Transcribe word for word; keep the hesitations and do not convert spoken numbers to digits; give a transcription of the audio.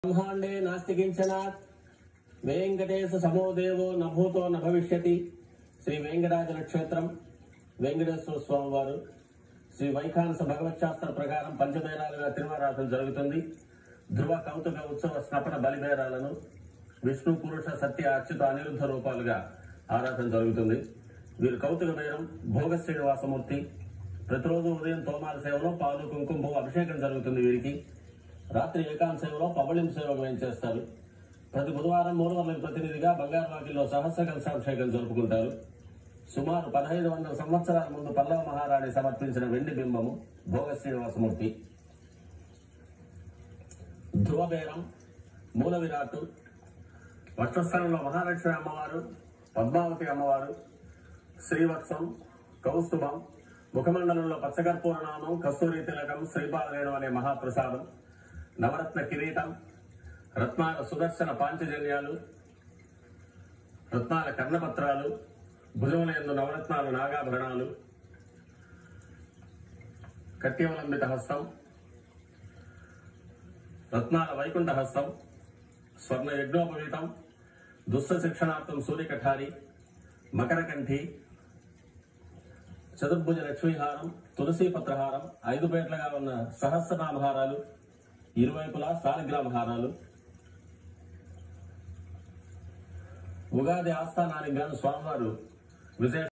ब्रह्मांडे नास्ति किंचन वेंकटेश समो देवो न भूतो न भविष्यति। श्री वेंकटाचल क्षेत्रम वेंकटेश्वर स्वामी वारु श्री వైఖానస భగవచ్శాస్త్ర ప్రకారం పంచబేరాలుగా తిరువారాధన జరుగుతుంది. ధ్రువ కౌతుక ఉత్సవ స్నపన బలిబేరాలను విష్ణు పురుష సత్య అచ్యుత అనిరుద్ధ రూపాలుగా ఆరాధన జరుగుతుంది. వీరు కౌతుక బేరం భోగ శ్రీనివాసమూర్తి. ప్రతిరోజు ఉదయం తోమాల సేవలో పాలు కుంకుమ అభిషేకం జరుగుతుంది. వీరికి రాత్రి ఏకాంత సేవలో పవళింపు సేవకు వేయించేస్తారు. ప్రతి బుధవారం మూలవర్ల ప్రతినిధిగా బంగారు వాకిల్లో సహస్ర కలశాభిషేకం జరుపుకుంటారు. సుమారు పదహైదు వందల సంవత్సరాల ముందు పల్లవ మహారాణి సమర్పించిన వెండి బింబము భోగ శ్రీనివాసమూర్తి. ధ్రువబేరం మూల విరాట్టు వక్షస్థలంలో మహాలక్ష్మి అమ్మవారు, పద్మావతి అమ్మవారు, శ్రీవత్సం, కౌస్తుభం, ముఖమండలంలో పచ్చకర్పూరనామం, కస్తూరి తిలకం, శ్రీపాదరేణు అనే మహాప్రసాదం, నవరత్న కిరీటం, రత్నాల సుదర్శన పాంచజన్యాలు, రత్నాల కర్ణపత్రాలు, భుజములందు నవరత్నాల నాగాభరణాలు, కట్యవలంబిత హస్తం, రత్నాల వైకుంఠ హస్తం, స్వర్ణ యజ్ఞోపవీతం, దుష్ట శిక్షణార్థం సూర్యకఠారి, మకరకంఠి, చతుర్భుజ లక్ష్మీహారం, తులసీ పత్రహారం, ఐదు పేట్లుగా ఉన్న సహస్రనామహారాలు, ఇరువైపులా సాలగ్రామ హారాలు. ఉగాది ఆస్థానానికి గాను స్వామివారు విశేష